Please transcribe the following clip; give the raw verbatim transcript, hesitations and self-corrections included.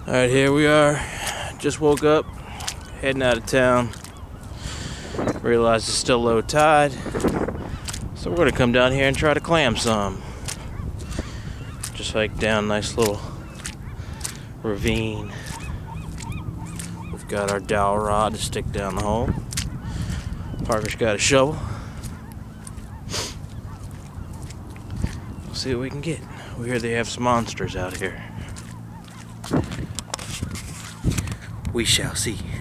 Alright, here we are. Just woke up, heading out of town. Realized it's still low tide, so we're going to come down here and try to clam some. Just hike down a nice little ravine. We've got our dowel rod to stick down the hole. Parker's got a shovel. We'll see what we can get. We hear they have some monsters out here. We shall see.